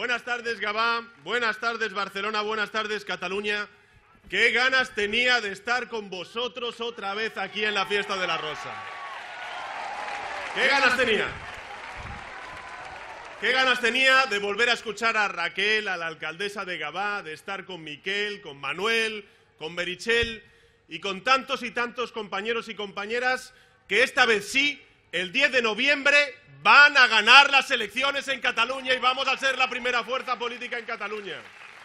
Buenas tardes, Gabá. Buenas tardes, Barcelona. Buenas tardes, Cataluña. Qué ganas tenía de estar con vosotros otra vez aquí en la Fiesta de la Rosa. Qué ganas tenía. Qué ganas tenía de volver a escuchar a Raquel, a la alcaldesa de Gabá, de estar con Miquel, con Manuel, con Meritxell y con tantos y tantos compañeros y compañeras que esta vez sí, el 10 de noviembre, van a ganar las elecciones en Cataluña y vamos a ser la primera fuerza política en Cataluña.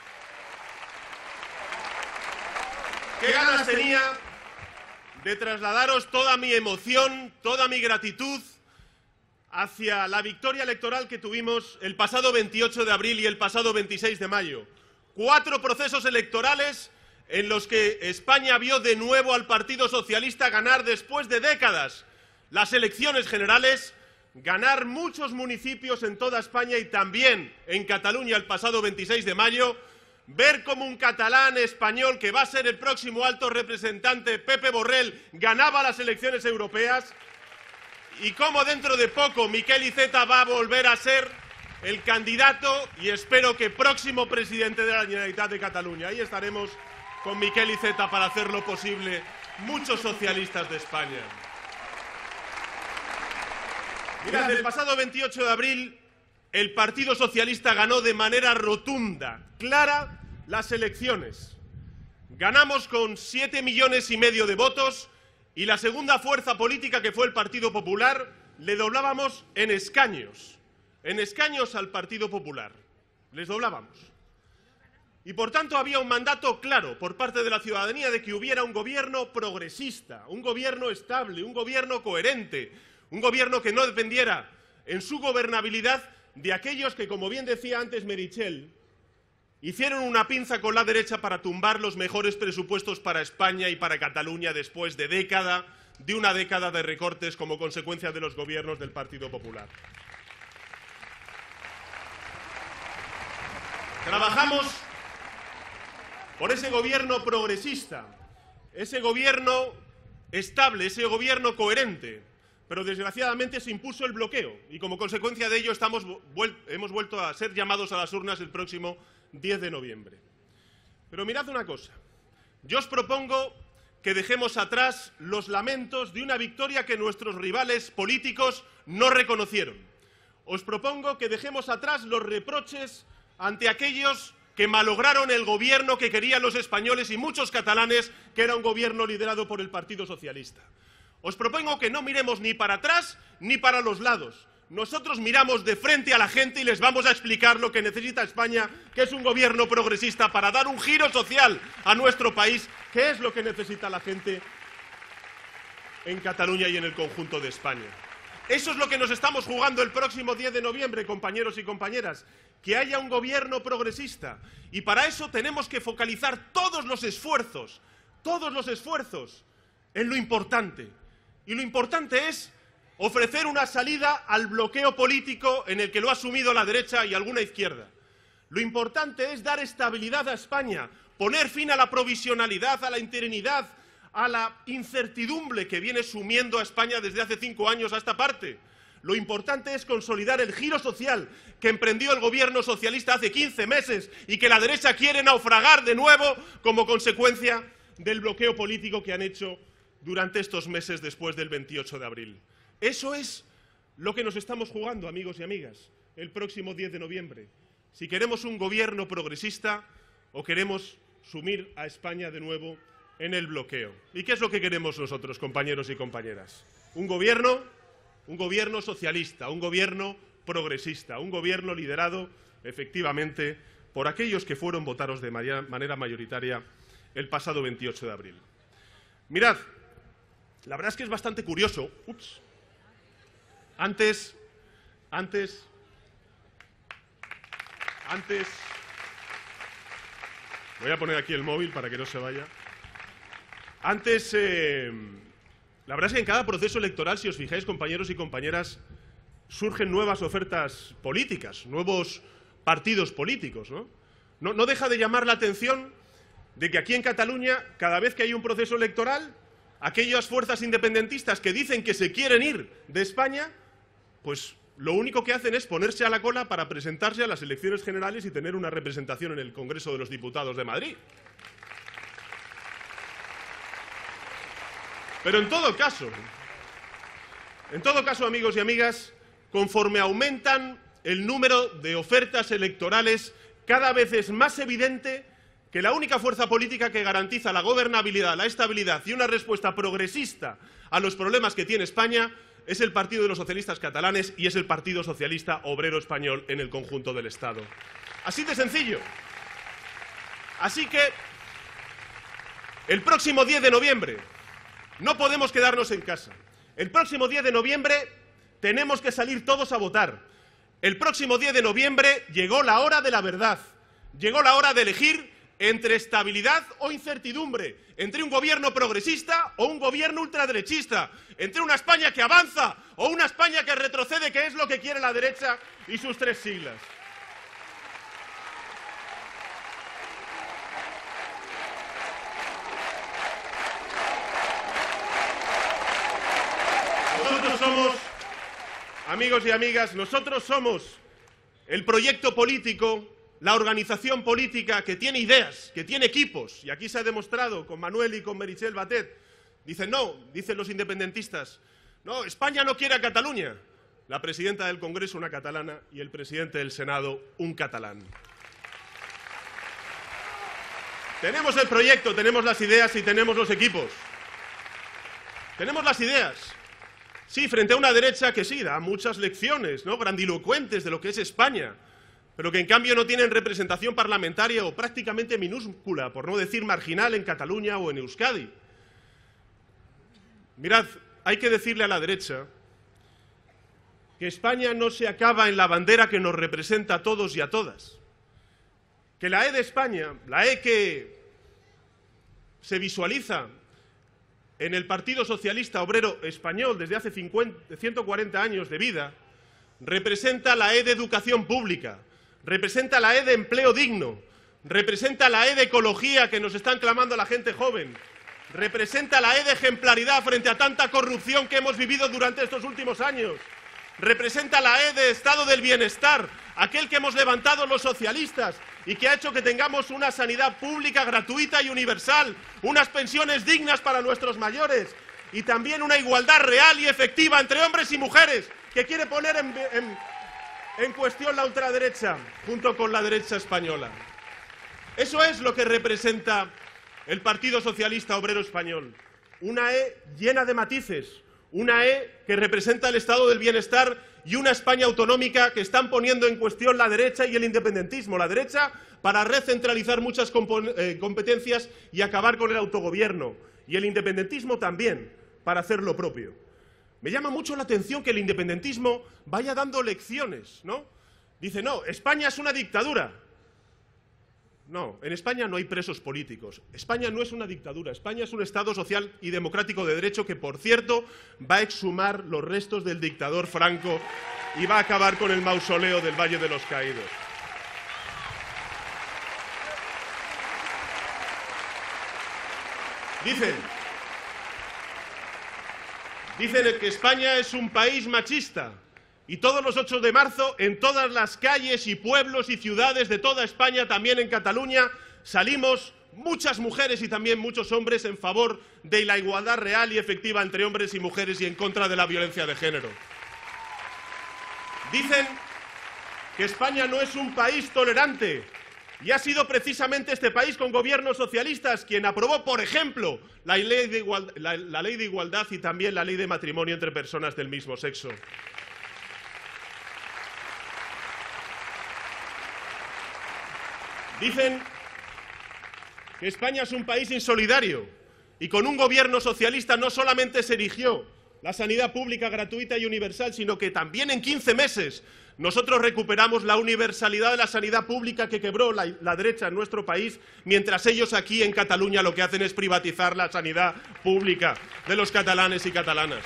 Qué ganas tenía de trasladaros toda mi emoción, toda mi gratitud hacia la victoria electoral que tuvimos el pasado 28 de abril y el pasado 26 de mayo. 4 procesos electorales en los que España vio de nuevo al Partido Socialista ganar después de décadas las elecciones generales, ganar muchos municipios en toda España y también en Cataluña el pasado 26 de mayo, ver cómo un catalán español que va a ser el próximo alto representante, Pepe Borrell, ganaba las elecciones europeas y cómo dentro de poco Miquel Iceta va a volver a ser el candidato y espero que próximo presidente de la Generalitat de Cataluña. Ahí estaremos con Miquel Iceta para hacer lo posible muchos socialistas de España. Mirad, el pasado 28 de abril el Partido Socialista ganó de manera rotunda, clara, las elecciones. Ganamos con 7,5 millones de votos y la segunda fuerza política, que fue el Partido Popular, le doblábamos en escaños al Partido Popular. Les doblábamos. Y por tanto había un mandato claro por parte de la ciudadanía de que hubiera un gobierno progresista, un gobierno estable, un gobierno coherente, un gobierno que no dependiera en su gobernabilidad de aquellos que, como bien decía antes Meritxell, hicieron una pinza con la derecha para tumbar los mejores presupuestos para España y para Cataluña después de una década de recortes como consecuencia de los gobiernos del Partido Popular. Trabajamos por ese gobierno progresista, ese gobierno estable, ese gobierno coherente, pero desgraciadamente se impuso el bloqueo y como consecuencia de ello hemos vuelto a ser llamados a las urnas el próximo 10 de noviembre. Pero mirad una cosa, yo os propongo que dejemos atrás los lamentos de una victoria que nuestros rivales políticos no reconocieron. Os propongo que dejemos atrás los reproches ante aquellos que malograron el gobierno que querían los españoles y muchos catalanes, que era un gobierno liderado por el Partido Socialista. Os propongo que no miremos ni para atrás ni para los lados. Nosotros miramos de frente a la gente y les vamos a explicar lo que necesita España, que es un gobierno progresista para dar un giro social a nuestro país, que es lo que necesita la gente en Cataluña y en el conjunto de España. Eso es lo que nos estamos jugando el próximo 10 de noviembre, compañeros y compañeras, que haya un gobierno progresista. Y para eso tenemos que focalizar todos los esfuerzos en lo importante. Y lo importante es ofrecer una salida al bloqueo político en el que lo ha asumido la derecha y alguna izquierda. Lo importante es dar estabilidad a España, poner fin a la provisionalidad, a la interinidad, a la incertidumbre que viene sumiendo a España desde hace 5 años a esta parte. Lo importante es consolidar el giro social que emprendió el gobierno socialista hace 15 meses y que la derecha quiere naufragar de nuevo como consecuencia del bloqueo político que han hecho durante estos meses después del 28 de abril. Eso es lo que nos estamos jugando, amigos y amigas, el próximo 10 de noviembre. Si queremos un gobierno progresista o queremos sumir a España de nuevo en el bloqueo. ¿Y qué es lo que queremos nosotros, compañeros y compañeras? Un gobierno socialista, un gobierno progresista, un gobierno liderado, efectivamente, por aquellos que fueron votados de manera mayoritaria el pasado 28 de abril. Mirad, la verdad es que es bastante curioso. Antes, voy a poner aquí el móvil para que no se vaya. Antes, la verdad es que en cada proceso electoral, si os fijáis, compañeros y compañeras, surgen nuevas ofertas políticas, nuevos partidos políticos, ¿no? No deja de llamar la atención de que aquí en Cataluña, cada vez que hay un proceso electoral, aquellas fuerzas independentistas que dicen que se quieren ir de España, pues lo único que hacen es ponerse a la cola para presentarse a las elecciones generales y tener una representación en el Congreso de los Diputados de Madrid. Pero en todo caso, amigos y amigas, conforme aumentan el número de ofertas electorales, cada vez es más evidente que la única fuerza política que garantiza la gobernabilidad, la estabilidad y una respuesta progresista a los problemas que tiene España es el Partido de los Socialistas Catalanes y es el Partido Socialista Obrero Español en el conjunto del Estado. Así de sencillo. Así que el próximo 10 de noviembre no podemos quedarnos en casa. El próximo 10 de noviembre tenemos que salir todos a votar. El próximo 10 de noviembre llegó la hora de la verdad. Llegó la hora de elegir entre estabilidad o incertidumbre, entre un gobierno progresista o un gobierno ultraderechista, entre una España que avanza o una España que retrocede, que es lo que quiere la derecha y sus tres siglas. Nosotros somos, amigos y amigas, nosotros somos el proyecto político, la organización política que tiene ideas, que tiene equipos, y aquí se ha demostrado con Manuel y con Meritxell Batet. Dicen no, dicen los independentistas, no, España no quiere a Cataluña. La presidenta del Congreso, una catalana, y el presidente del Senado, un catalán. Tenemos el proyecto, tenemos las ideas y tenemos los equipos. Tenemos las ideas. Sí, frente a una derecha que sí, da muchas lecciones, ¿no?, grandilocuentes de lo que es España, pero que en cambio no tienen representación parlamentaria o prácticamente minúscula, por no decir marginal, en Cataluña o en Euskadi. Mirad, hay que decirle a la derecha que España no se acaba en la bandera que nos representa a todos y a todas. Que la E de España, la E que se visualiza en el Partido Socialista Obrero Español desde hace 140 años de vida, representa la E de educación pública, representa la E de empleo digno, representa la E de ecología que nos están clamando la gente joven, representa la E de ejemplaridad frente a tanta corrupción que hemos vivido durante estos últimos años, representa la E de estado del bienestar, aquel que hemos levantado los socialistas y que ha hecho que tengamos una sanidad pública gratuita y universal, unas pensiones dignas para nuestros mayores y también una igualdad real y efectiva entre hombres y mujeres, que quiere poner en cuestión la ultraderecha junto con la derecha española. Eso es lo que representa el Partido Socialista Obrero Español. Una E llena de matices, una E que representa el estado del bienestar y una España autonómica que están poniendo en cuestión la derecha y el independentismo. La derecha para recentralizar muchas competencias y acabar con el autogobierno. Y el independentismo también para hacer lo propio. Me llama mucho la atención que el independentismo vaya dando lecciones, ¿no? Dice, no, España es una dictadura. No, en España no hay presos políticos. España no es una dictadura. España es un Estado social y democrático de derecho que, por cierto, va a exhumar los restos del dictador Franco y va a acabar con el mausoleo del Valle de los Caídos. Dicen que España es un país machista. Y todos los 8 de marzo, en todas las calles y pueblos y ciudades de toda España, también en Cataluña, salimos muchas mujeres y también muchos hombres en favor de la igualdad real y efectiva entre hombres y mujeres y en contra de la violencia de género. Dicen que España no es un país tolerante y ha sido precisamente este país con gobiernos socialistas quien aprobó, por ejemplo, la ley de igualdad y también la ley de matrimonio entre personas del mismo sexo. Dicen que España es un país insolidario y con un gobierno socialista no solamente se erigió la sanidad pública gratuita y universal, sino que también en 15 meses nosotros recuperamos la universalidad de la sanidad pública que quebró la derecha en nuestro país, mientras ellos aquí en Cataluña lo que hacen es privatizar la sanidad pública de los catalanes y catalanas.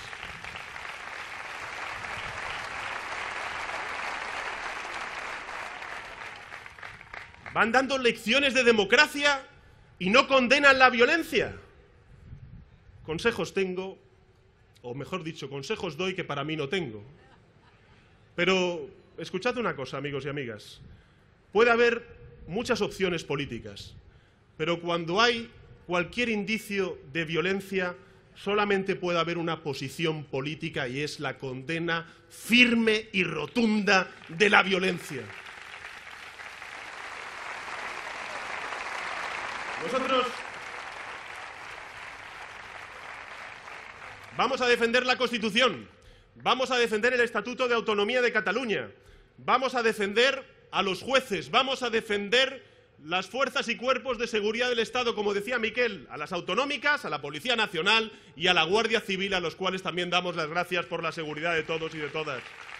Van dando lecciones de democracia y no condenan la violencia. Consejos tengo, o mejor dicho, consejos doy que para mí no tengo. Pero escuchad una cosa, amigos y amigas. Puede haber muchas opciones políticas, pero cuando hay cualquier indicio de violencia, solamente puede haber una posición política y es la condena firme y rotunda de la violencia. Nosotros vamos a defender la Constitución, vamos a defender el Estatuto de Autonomía de Cataluña, vamos a defender a los jueces, vamos a defender las fuerzas y cuerpos de seguridad del Estado, como decía Miquel, a las autonómicas, a la Policía Nacional y a la Guardia Civil, a los cuales también damos las gracias por la seguridad de todos y de todas.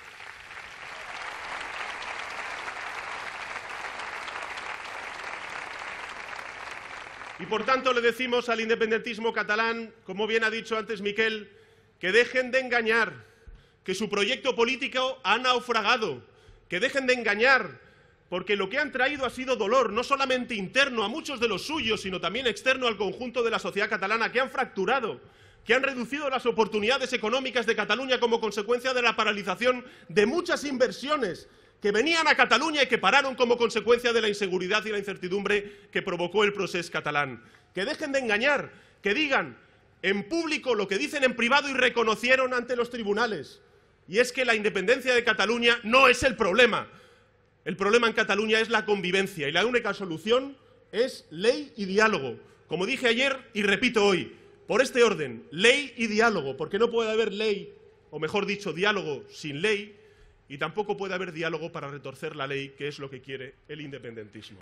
Y por tanto le decimos al independentismo catalán, como bien ha dicho antes Miquel, que dejen de engañar, que su proyecto político ha naufragado, que dejen de engañar, porque lo que han traído ha sido dolor, no solamente interno a muchos de los suyos, sino también externo al conjunto de la sociedad catalana, que han fracturado, que han reducido las oportunidades económicas de Cataluña como consecuencia de la paralización de muchas inversiones que venían a Cataluña y que pararon como consecuencia de la inseguridad y la incertidumbre que provocó el procés catalán. Que dejen de engañar, que digan en público lo que dicen en privado y reconocieron ante los tribunales. Y es que la independencia de Cataluña no es el problema. El problema en Cataluña es la convivencia y la única solución es ley y diálogo. Como dije ayer y repito hoy, por este orden, ley y diálogo, porque no puede haber ley, o mejor dicho, diálogo sin ley, y tampoco puede haber diálogo para retorcer la ley, que es lo que quiere el independentismo.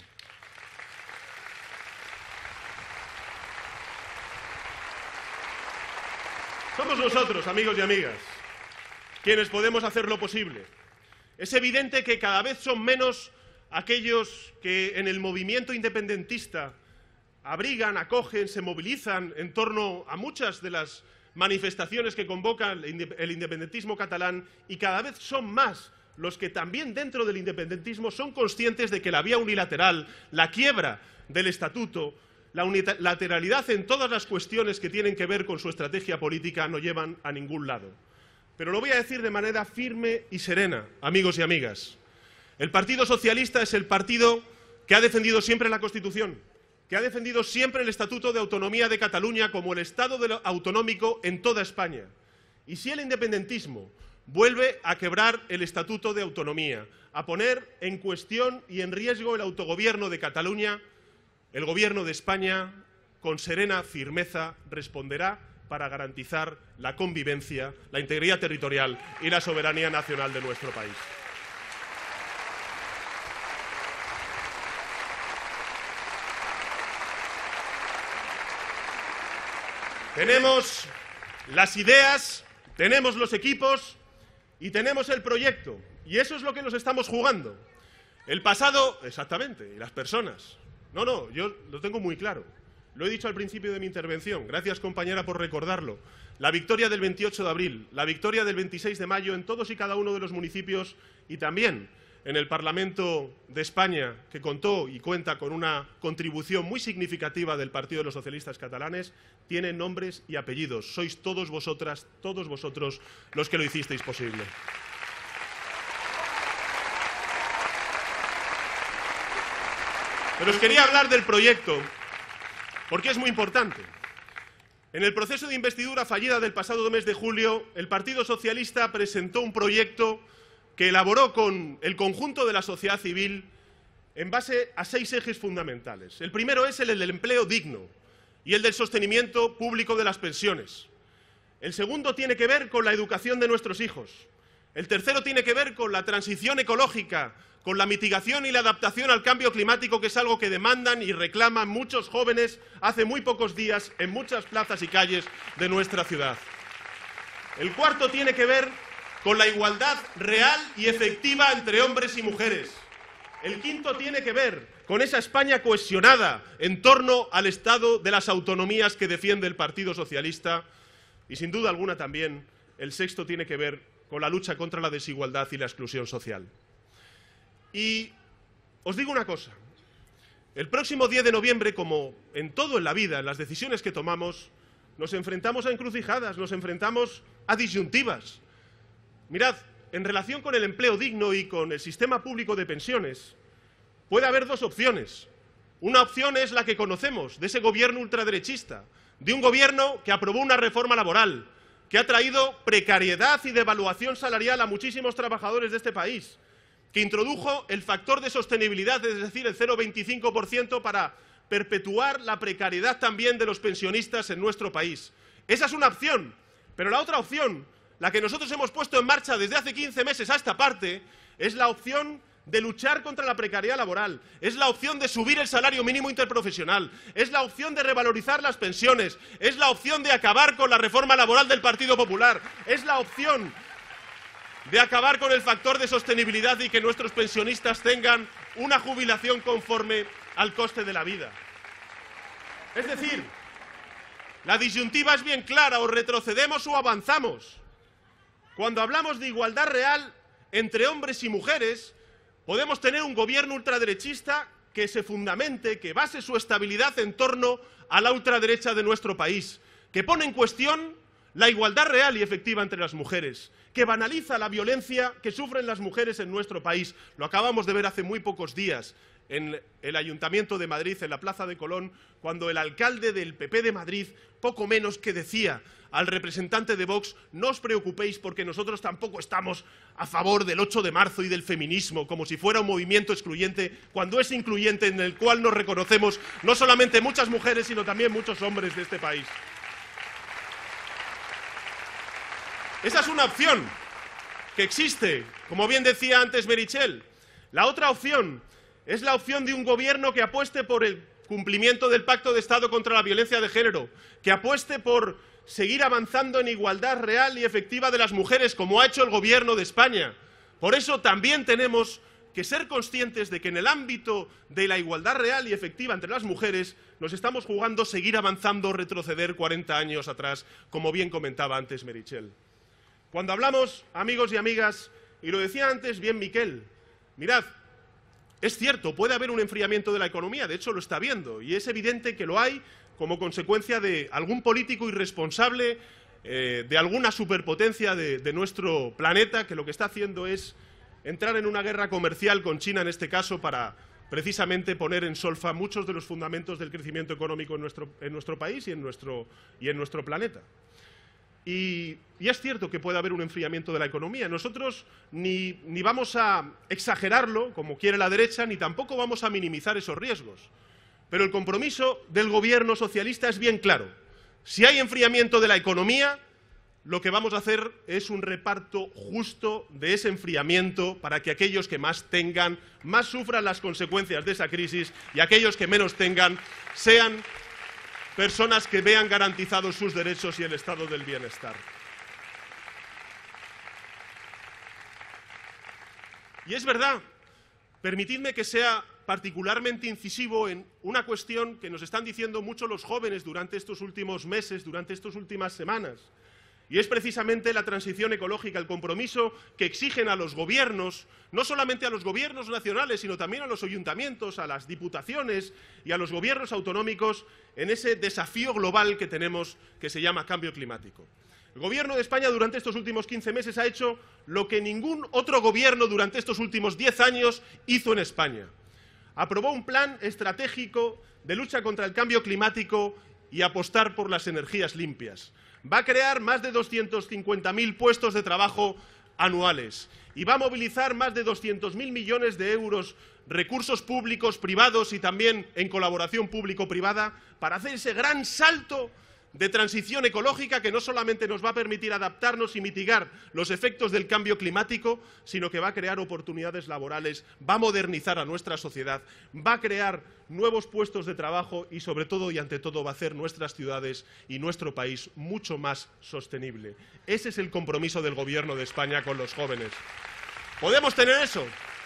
Somos nosotros, amigos y amigas, quienes podemos hacer lo posible. Es evidente que cada vez son menos aquellos que en el movimiento independentista abrigan, acogen, se movilizan en torno a muchas de las manifestaciones que convoca el independentismo catalán, y cada vez son más los que también dentro del independentismo son conscientes de que la vía unilateral, la quiebra del estatuto, la unilateralidad en todas las cuestiones que tienen que ver con su estrategia política no llevan a ningún lado. Pero lo voy a decir de manera firme y serena, amigos y amigas. El Partido Socialista es el partido que ha defendido siempre la Constitución, que ha defendido siempre el Estatuto de Autonomía de Cataluña como el Estado autonómico en toda España. Y si el independentismo vuelve a quebrar el Estatuto de Autonomía, a poner en cuestión y en riesgo el autogobierno de Cataluña, el Gobierno de España, con serena firmeza, responderá para garantizar la convivencia, la integridad territorial y la soberanía nacional de nuestro país. Tenemos las ideas, tenemos los equipos y tenemos el proyecto. Y eso es lo que nos estamos jugando. El pasado, exactamente, y las personas. No, yo lo tengo muy claro. Lo he dicho al principio de mi intervención. Gracias, compañera, por recordarlo. La victoria del 28 de abril, la victoria del 26 de mayo en todos y cada uno de los municipios y también en el Parlamento de España, que contó y cuenta con una contribución muy significativa del Partido de los Socialistas Catalanes, tiene nombres y apellidos. Sois todos vosotras, todos vosotros los que lo hicisteis posible. Pero os quería hablar del proyecto, porque es muy importante. En el proceso de investidura fallida del pasado mes de julio, el Partido Socialista presentó un proyecto que elaboró con el conjunto de la sociedad civil en base a 6 ejes fundamentales. El primero es el del empleo digno y el del sostenimiento público de las pensiones. El segundo tiene que ver con la educación de nuestros hijos. El tercero tiene que ver con la transición ecológica, con la mitigación y la adaptación al cambio climático, que es algo que demandan y reclaman muchos jóvenes hace muy pocos días en muchas plazas y calles de nuestra ciudad. El cuarto tiene que ver con la igualdad real y efectiva entre hombres y mujeres. El quinto tiene que ver con esa España cohesionada en torno al Estado de las autonomías que defiende el Partido Socialista. Y sin duda alguna también el sexto tiene que ver con la lucha contra la desigualdad y la exclusión social. Y os digo una cosa, el próximo 10 de noviembre, como en todo en la vida, en las decisiones que tomamos, nos enfrentamos a encrucijadas, nos enfrentamos a disyuntivas. Mirad, en relación con el empleo digno y con el sistema público de pensiones, puede haber dos opciones. Una opción es la que conocemos, de ese gobierno ultraderechista, de un gobierno que aprobó una reforma laboral, que ha traído precariedad y devaluación salarial a muchísimos trabajadores de este país, que introdujo el factor de sostenibilidad, es decir, el 0,25% para perpetuar la precariedad también de los pensionistas en nuestro país. Esa es una opción, pero la otra opción, la que nosotros hemos puesto en marcha desde hace 15 meses a esta parte, es la opción de luchar contra la precariedad laboral, es la opción de subir el salario mínimo interprofesional, es la opción de revalorizar las pensiones, es la opción de acabar con la reforma laboral del Partido Popular, es la opción de acabar con el factor de sostenibilidad y que nuestros pensionistas tengan una jubilación conforme al coste de la vida. Es decir, la disyuntiva es bien clara, o retrocedemos o avanzamos. Cuando hablamos de igualdad real entre hombres y mujeres, podemos tener un gobierno ultraderechista que se fundamente, que base su estabilidad en torno a la ultraderecha de nuestro país, que pone en cuestión la igualdad real y efectiva entre las mujeres, que banaliza la violencia que sufren las mujeres en nuestro país. Lo acabamos de ver hace muy pocos días en el Ayuntamiento de Madrid, en la Plaza de Colón, cuando el alcalde del PP de Madrid poco menos que decía al representante de Vox: no os preocupéis porque nosotros tampoco estamos a favor del 8 de marzo y del feminismo, como si fuera un movimiento excluyente, cuando es incluyente, en el cual nos reconocemos no solamente muchas mujeres, sino también muchos hombres de este país. Esa es una opción que existe, como bien decía antes Meritxell. La otra opción es la opción de un gobierno que apueste por el cumplimiento del Pacto de Estado contra la violencia de género, que apueste por seguir avanzando en igualdad real y efectiva de las mujeres, como ha hecho el Gobierno de España. Por eso también tenemos que ser conscientes de que en el ámbito de la igualdad real y efectiva entre las mujeres nos estamos jugando seguir avanzando o retroceder 40 años atrás, como bien comentaba antes Meritxell. Cuando hablamos, amigos y amigas, y lo decía antes bien Miquel, mirad, es cierto, puede haber un enfriamiento de la economía, de hecho lo está viendo, y es evidente que lo hay como consecuencia de algún político irresponsable, de alguna superpotencia de nuestro planeta, que lo que está haciendo es entrar en una guerra comercial con China, en este caso, para precisamente poner en solfa muchos de los fundamentos del crecimiento económico en nuestro país y en nuestro planeta. Y es cierto que puede haber un enfriamiento de la economía. Nosotros ni vamos a exagerarlo, como quiere la derecha, ni tampoco vamos a minimizar esos riesgos. Pero el compromiso del gobierno socialista es bien claro. Si hay enfriamiento de la economía, lo que vamos a hacer es un reparto justo de ese enfriamiento para que aquellos que más tengan, más sufran las consecuencias de esa crisis, y aquellos que menos tengan sean personas que vean garantizados sus derechos y el estado del bienestar. Y es verdad, permitidme que sea particularmente incisivo en una cuestión que nos están diciendo mucho los jóvenes durante estos últimos meses, durante estas últimas semanas, y es precisamente la transición ecológica, el compromiso que exigen a los gobiernos, no solamente a los gobiernos nacionales, sino también a los ayuntamientos, a las diputaciones y a los gobiernos autonómicos en ese desafío global que tenemos, que se llama cambio climático. El Gobierno de España durante estos últimos 15 meses ha hecho lo que ningún otro gobierno durante estos últimos 10 años hizo en España. Aprobó un plan estratégico de lucha contra el cambio climático y apostar por las energías limpias. Va a crear más de 250.000 puestos de trabajo anuales y va a movilizar más de 200.000 millones de euros, recursos públicos, privados y también en colaboración público-privada, para hacer ese gran salto de transición ecológica que no solamente nos va a permitir adaptarnos y mitigar los efectos del cambio climático, sino que va a crear oportunidades laborales, va a modernizar a nuestra sociedad, va a crear nuevos puestos de trabajo y, sobre todo y ante todo, va a hacer nuestras ciudades y nuestro país mucho más sostenible. Ese es el compromiso del Gobierno de España con los jóvenes. ¿Podemos tener eso?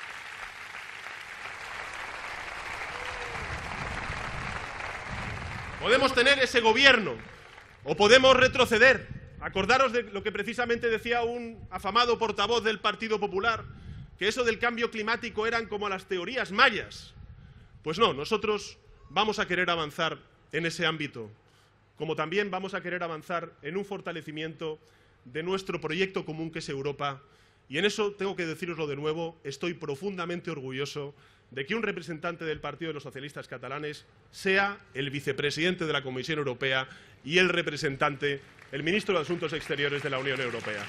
¿Podemos tener ese gobierno o podemos retroceder? Acordaros de lo que precisamente decía un afamado portavoz del Partido Popular, que eso del cambio climático eran como las teorías mayas. Pues no, nosotros vamos a querer avanzar en ese ámbito, como también vamos a querer avanzar en un fortalecimiento de nuestro proyecto común, que es Europa, Y en eso, tengo que decíroslo de nuevo, estoy profundamente orgulloso de que un representante del Partido de los Socialistas Catalanes sea el vicepresidente de la Comisión Europea y el representante, el ministro de Asuntos Exteriores de la Unión Europea.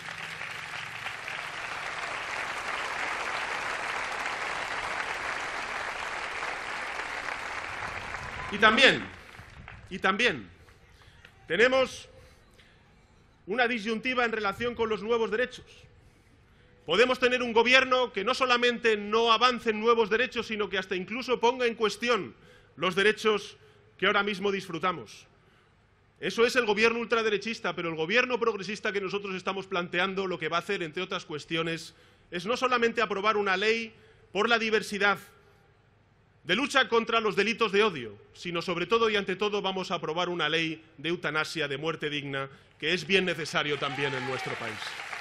Y también tenemos una disyuntiva en relación con los nuevos derechos. Podemos tener un gobierno que no solamente no avance en nuevos derechos, sino que hasta incluso ponga en cuestión los derechos que ahora mismo disfrutamos. Eso es el gobierno ultraderechista, pero el gobierno progresista que nosotros estamos planteando lo que va a hacer, entre otras cuestiones, es no solamente aprobar una ley por la diversidad, de lucha contra los delitos de odio, sino sobre todo y ante todo vamos a aprobar una ley de eutanasia, de muerte digna, que es bien necesario también en nuestro país.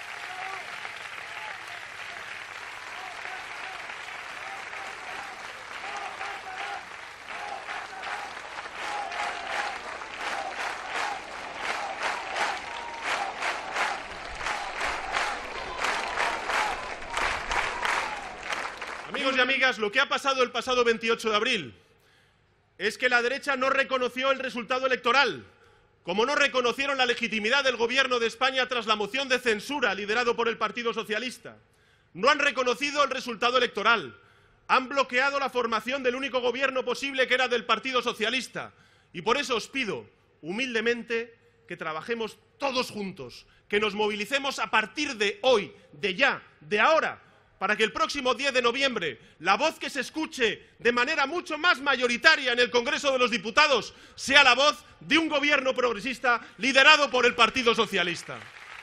Amigos y amigas, lo que ha pasado el pasado 28 de abril es que la derecha no reconoció el resultado electoral, como no reconocieron la legitimidad del Gobierno de España tras la moción de censura liderado por el Partido Socialista. No han reconocido el resultado electoral, han bloqueado la formación del único gobierno posible, que era del Partido Socialista. Y por eso os pido, humildemente, que trabajemos todos juntos, que nos movilicemos a partir de hoy, de ya, de ahora, para que el próximo 10 de noviembre la voz que se escuche de manera mucho más mayoritaria en el Congreso de los Diputados sea la voz de un gobierno progresista liderado por el Partido Socialista.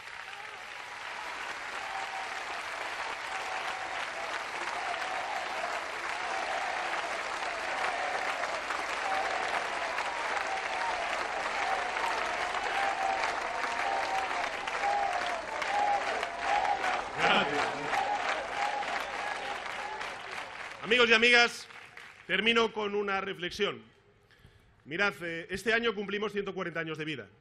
Amigos y amigas, termino con una reflexión. Mirad, este año cumplimos 140 años de vida.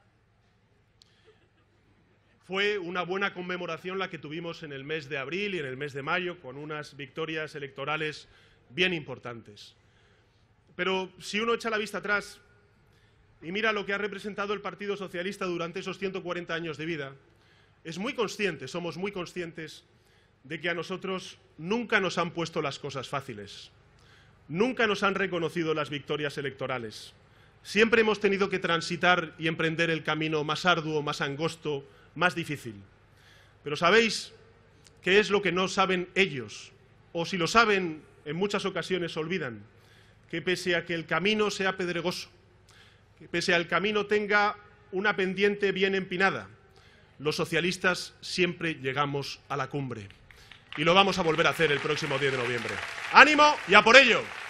Fue una buena conmemoración la que tuvimos en el mes de abril y en el mes de mayo, con unas victorias electorales bien importantes. Pero si uno echa la vista atrás y mira lo que ha representado el Partido Socialista durante esos 140 años de vida, somos muy conscientes de que a nosotros nunca nos han puesto las cosas fáciles, nunca nos han reconocido las victorias electorales. Siempre hemos tenido que transitar y emprender el camino más arduo, más angosto, más difícil. Pero ¿sabéis qué es lo que no saben ellos? O si lo saben, en muchas ocasiones olvidan, que pese a que el camino sea pedregoso, que pese a que el camino tenga una pendiente bien empinada, los socialistas siempre llegamos a la cumbre. Y lo vamos a volver a hacer el próximo 10 de noviembre. ¡Ánimo y a por ello!